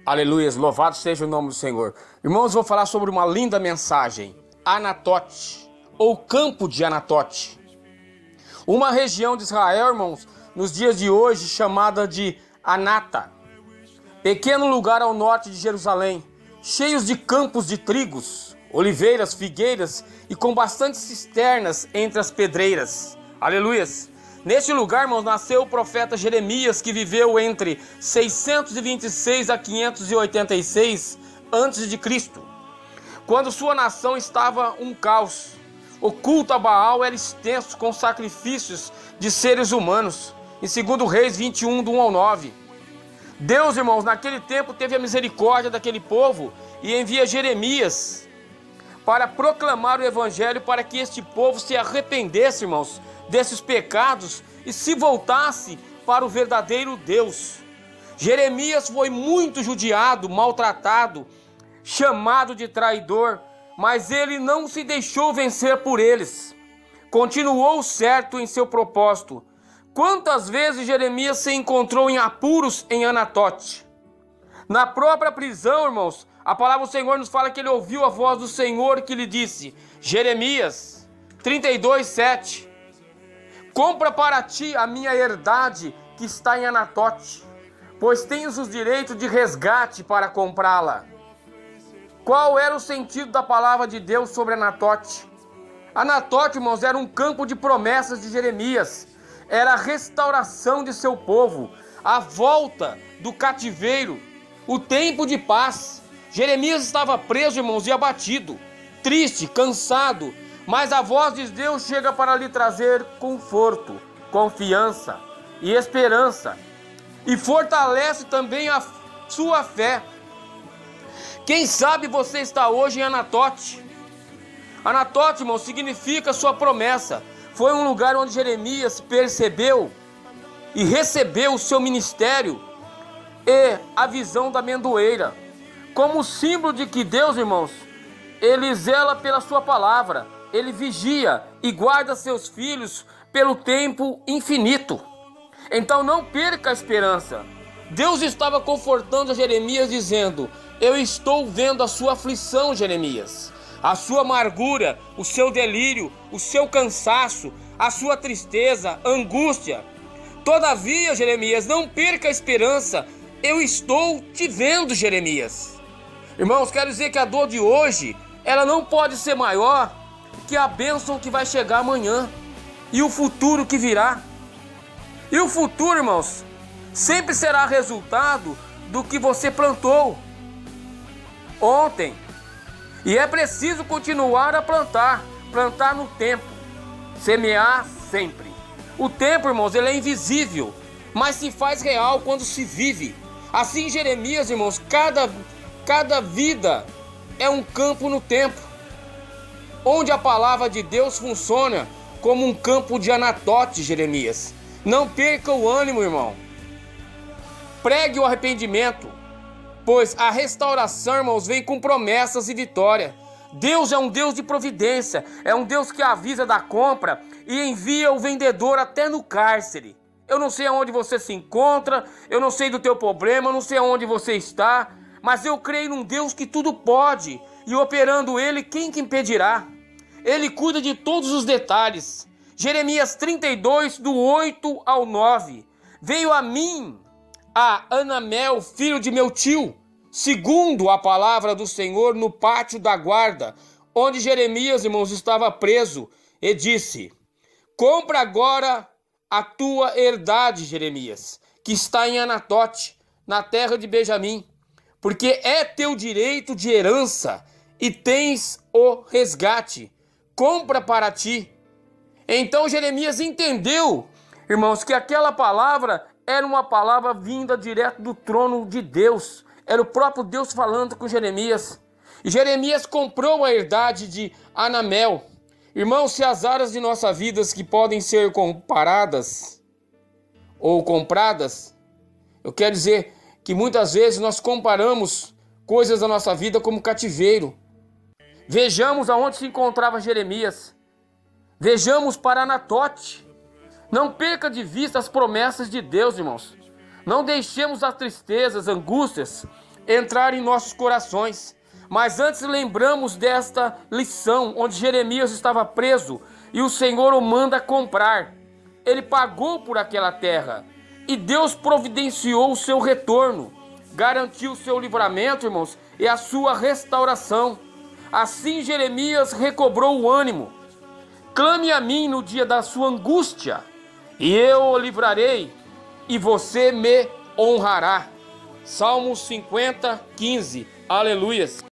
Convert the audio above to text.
Aleluia, louvado seja o nome do Senhor. Irmãos, vou falar sobre uma linda mensagem. Anatote, ou campo de Anatote. Uma região de Israel, irmãos, nos dias de hoje chamada de Anata. Pequeno lugar ao norte de Jerusalém, cheios de campos de trigos, oliveiras, figueiras e com bastante cisternas entre as pedreiras. Aleluias. Neste lugar, irmãos, nasceu o profeta Jeremias, que viveu entre 626 a 586 a.C., quando sua nação estava um caos. O culto a Baal era extenso, com sacrifícios de seres humanos. Em 2 Reis 21, do 1 ao 9. Deus, irmãos, naquele tempo teve a misericórdia daquele povo e envia Jeremias para proclamar o evangelho, para que este povo se arrependesse, irmãos, desses pecados e se voltasse para o verdadeiro Deus. Jeremias foi muito judiado, maltratado, chamado de traidor, mas ele não se deixou vencer por eles. Continuou certo em seu propósito. Quantas vezes Jeremias se encontrou em apuros em Anatote? Na própria prisão, irmãos, a palavra do Senhor nos fala que ele ouviu a voz do Senhor que lhe disse, Jeremias 32:7, compra para ti a minha herdade que está em Anatote, pois tens os direitos de resgate para comprá-la. Qual era o sentido da palavra de Deus sobre Anatote? Anatote, irmãos, era um campo de promessas de Jeremias. Era a restauração de seu povo, a volta do cativeiro, o tempo de paz. Jeremias estava preso, irmãos, e abatido, triste, cansado, mas a voz de Deus chega para lhe trazer conforto, confiança e esperança, e fortalece também a sua fé. Quem sabe você está hoje em Anatote. Anatote, irmão, significa sua promessa. Foi um lugar onde Jeremias percebeu e recebeu o seu ministério e a visão da amendoeira, como símbolo de que Deus, irmãos, ele zela pela sua palavra, ele vigia e guarda seus filhos pelo tempo infinito. Então não perca a esperança. Deus estava confortando a Jeremias, dizendo, eu estou vendo a sua aflição, Jeremias, a sua amargura, o seu delírio, o seu cansaço, a sua tristeza, angústia. Todavia, Jeremias, não perca a esperança, eu estou te vendo, Jeremias. Irmãos, quero dizer que a dor de hoje, ela não pode ser maior que a bênção que vai chegar amanhã e o futuro que virá. E o futuro, irmãos, sempre será resultado do que você plantou ontem. E é preciso continuar a plantar no tempo, semear sempre. O tempo, irmãos, ele é invisível, mas se faz real quando se vive. Assim, Jeremias, irmãos, cada vida é um campo no tempo, onde a palavra de Deus funciona como um campo de Anatote, Jeremias. Não perca o ânimo, irmão. Pregue o arrependimento, pois a restauração, irmãos, vem com promessas e vitória. Deus é um Deus de providência, é um Deus que avisa da compra e envia o vendedor até no cárcere. Eu não sei aonde você se encontra, eu não sei do teu problema, eu não sei aonde você está, mas eu creio num Deus que tudo pode, e operando Ele, quem que impedirá? Ele cuida de todos os detalhes. Jeremias 32, do 8 ao 9. Veio a mim a Anamel, filho de meu tio, segundo a palavra do Senhor, no pátio da guarda, onde Jeremias, irmãos, estava preso, e disse, compra agora a tua herdade, Jeremias, que está em Anatote, na terra de Benjamim, porque é teu direito de herança, e tens o resgate, compra para ti. Então Jeremias entendeu, irmãos, que aquela palavra era uma palavra vinda direto do trono de Deus. Era o próprio Deus falando com Jeremias. E Jeremias comprou a herdade de Anamel. Irmãos, se as áreas de nossa vida que podem ser comparadas ou compradas, eu quero dizer que muitas vezes nós comparamos coisas da nossa vida como cativeiro. Vejamos aonde se encontrava Jeremias. Vejamos para Anatote. Não perca de vista as promessas de Deus, irmãos. Não deixemos as tristezas, angústias entrar em nossos corações. Mas antes lembramos desta lição, onde Jeremias estava preso e o Senhor o manda comprar. Ele pagou por aquela terra e Deus providenciou o seu retorno, garantiu o seu livramento, irmãos, e a sua restauração. Assim Jeremias recobrou o ânimo. Clame a mim no dia da sua angústia, e eu o livrarei, e você me honrará. Salmos 50, 15. Aleluias.